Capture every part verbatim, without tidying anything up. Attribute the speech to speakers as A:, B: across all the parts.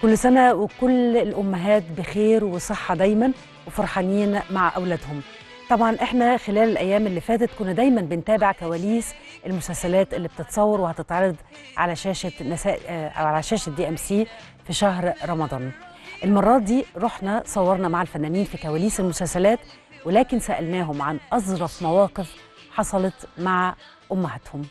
A: كل سنة وكل الأمهات بخير وصحة دايما وفرحانين مع أولادهم. طبعا احنا خلال الأيام اللي فاتت كنا دايما بنتابع كواليس المسلسلات اللي بتتصور وهتتعرض على شاشة نساء أو على شاشة دي أم سي في شهر رمضان. المرة دي رحنا صورنا مع الفنانين في كواليس المسلسلات، ولكن سألناهم عن أظرف مواقف حصلت مع أمهاتهم.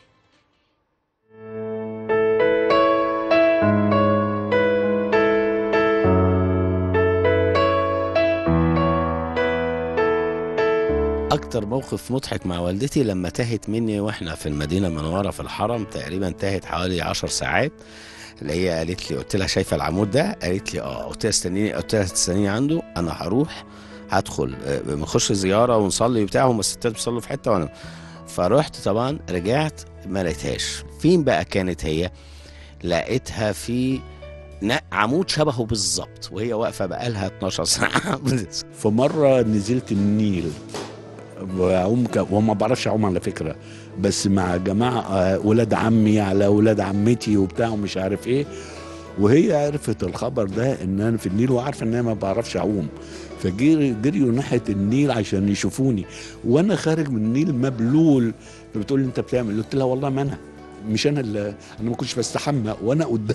B: أكتر موقف مضحك مع والدتي لما تاهت مني وإحنا في المدينة المنورة في الحرم، تقريبا تاهت حوالي عشر ساعات. اللي هي قالت لي، قلت لها شايفة العمود ده؟ قالت لي اه. قلت لها استنيني، قلت لها تستنيني عنده، أنا هروح هدخل بنخش زيارة ونصلي وبتاع، هم الستات بيصلوا في حتة وأنا. فرحت طبعا، رجعت ما لقيتهاش. فين بقى كانت هي؟ لقيتها في عمود شبهه بالظبط، وهي واقفة بقالها اتناشر ساعة.
C: فمرة نزلت النيل وعوم، وما بعرفش اعوم على فكره، بس مع جماعه ولاد عمي على ولاد عمتي وبتاع ومش عارف ايه، وهي عرفت الخبر ده ان انا في النيل وعارفه ان انا ما بعرفش اعوم، فجريوا ناحيه النيل عشان يشوفوني وانا خارج من النيل مبلول. فبتقول لي انت بتعمل؟ قلت لها والله ما انا مش انا اللي انا ما كنتش بستحمى وانا قدام.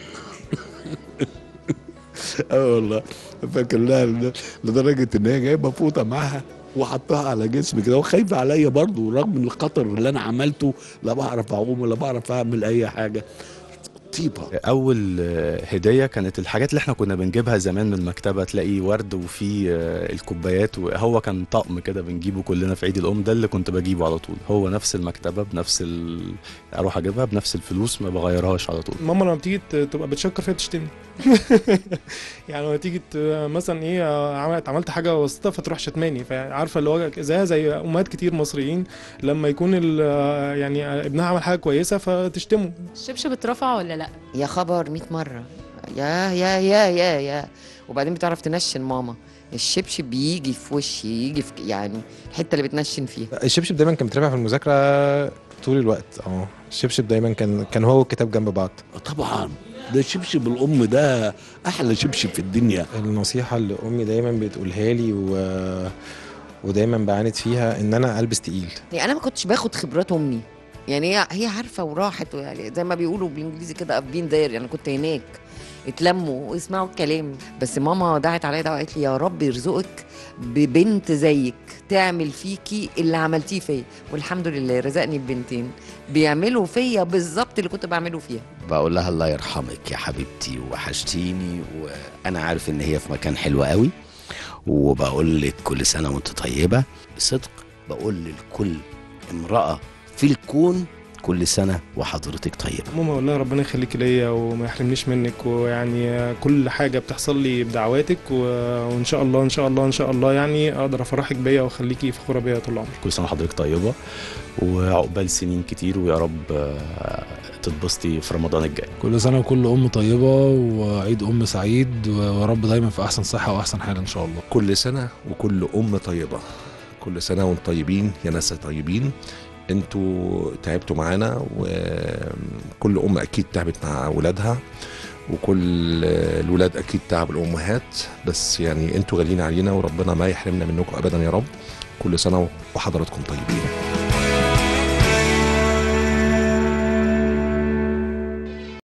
C: اه والله فاكر لها لدرجه ان هي جايبه فوطه معاها وحطها على جسمي كده وخايفه عليا برضه، رغم من الخطر اللي انا عملته. لا بعرف اعوم ولا بعرف اعمل اي حاجه. طيبه.
D: اول هديه كانت الحاجات اللي احنا كنا بنجيبها زمان من المكتبه، تلاقي ورد وفي الكوبايات، وهو كان طقم كده بنجيبه كلنا في عيد الام. ده اللي كنت بجيبه على طول، هو نفس المكتبه بنفس ال... اروح اجيبها بنفس الفلوس، ما بغيرهاش على طول.
E: ماما لما بتيجي تبقى بتشكر فيها بتشتمني. يعني لما تيجي مثلا ايه عملت عملت حاجه بسيطه فتروح شتماني، فعارفه اللي هو زيها زي امهات كتير مصريين لما يكون يعني ابنها عمل حاجه كويسه فتشتمه.
F: الشبشب اترفع ولا لا؟
G: يا خبر مية مره. يا يا يا يا يا وبعدين بتعرف تنشن ماما. الشبشب بيجي في وشي، يجي في يعني الحته اللي بتنشن فيها.
H: الشبشب دايما كان بيترفع في المذاكره طول الوقت. اه الشبشب دايما كان كان هو والكتاب جنب بعض.
C: طبعا ده شبشب الام ده احلى شبشب في الدنيا.
H: النصيحه اللي امي دايما بتقولها لي و... ودايما بعاند فيها ان انا البس تقيل.
G: يعني انا ما كنتش باخد خبرات امي، يعني هي هي عارفه وراحت، يعني زي ما بيقولوا بالانجليزي كده ابين داير، يعني كنت هناك اتلموا ويسمعوا الكلام. بس ماما دعت عليا دعوه، قالت لي يا رب يرزقك ببنت زيك تعمل فيكي اللي عملتيه فيا، والحمد لله رزقني ببنتين بيعملوا فيا بالظبط اللي كنت بعمله فيها.
B: بقول لها الله يرحمك يا حبيبتي وحشتيني، وانا عارف ان هي في مكان حلو قوي، وبقول لك كل سنه وانت طيبه. بصدق بقول لكل امراه في الكون كل سنة وحضرتك طيبة.
E: ماما والله ربنا يخليكي ليا وما يحرمنيش منك، ويعني كل حاجة بتحصل لي بدعواتك، وإن شاء الله إن شاء الله إن شاء الله يعني أقدر أفرحك بيا وأخليكي فخورة بيا طول عمرك.
D: كل سنة وحضرتك طيبة وعقبال سنين كتير، ويا رب تتبسطي في رمضان الجاي.
I: كل سنة وكل أم طيبة وعيد أم سعيد، ويا رب دايما في أحسن صحة وأحسن حال إن شاء الله.
J: كل سنة وكل أم طيبة، كل سنة وانتم طيبين يا ناس طيبين. انتوا تعبتوا معانا، وكل ام اكيد تعبت مع ولادها، وكل الولاد اكيد تعب الامهات، بس يعني انتوا غاليين علينا وربنا ما يحرمنا منكم ابدا يا رب. كل سنه وحضراتكم طيبين.